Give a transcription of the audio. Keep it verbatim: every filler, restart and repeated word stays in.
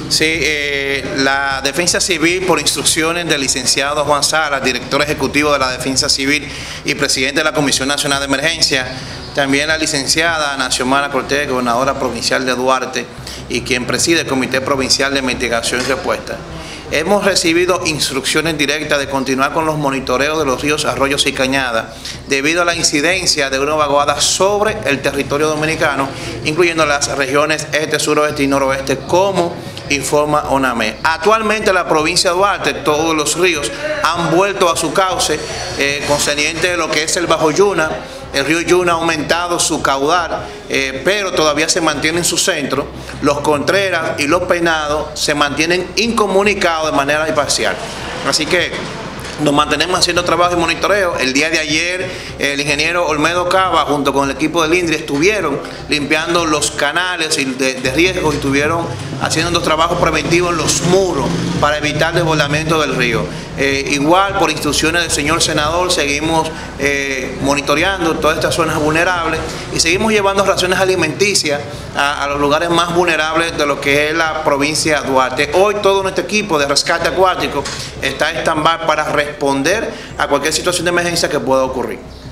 Sí, eh, la Defensa Civil, por instrucciones del licenciado Juan Salas, director ejecutivo de la Defensa Civil y presidente de la Comisión Nacional de Emergencia, también la licenciada Naxiomara Cortés, gobernadora provincial de Duarte, y quien preside el Comité Provincial de Mitigación y Respuesta. Hemos recibido instrucciones directas de continuar con los monitoreos de los ríos, arroyos y cañadas debido a la incidencia de una vaguada sobre el territorio dominicano, incluyendo las regiones este, suroeste y noroeste, como informa ONAME. Actualmente la provincia de Duarte, todos los ríos han vuelto a su cauce eh, concerniente de lo que es el Bajo Yuna. El río Yuna ha aumentado su caudal, eh, pero todavía se mantiene en su centro. Los Contreras y los Peinados se mantienen incomunicados de manera imparcial. Así que nos mantenemos haciendo trabajo de monitoreo. El día de ayer el ingeniero Olmedo Cava junto con el equipo del INDRI estuvieron limpiando los canales de, de riesgo y estuvieron haciendo los trabajos preventivos en los muros para evitar desbordamiento del río. Eh, igual, por instrucciones del señor senador, seguimos eh, monitoreando todas estas zonas vulnerables y seguimos llevando raciones alimenticias a, a los lugares más vulnerables de lo que es la provincia de Duarte. Hoy todo nuestro equipo de rescate acuático está en stand-by para responder a cualquier situación de emergencia que pueda ocurrir.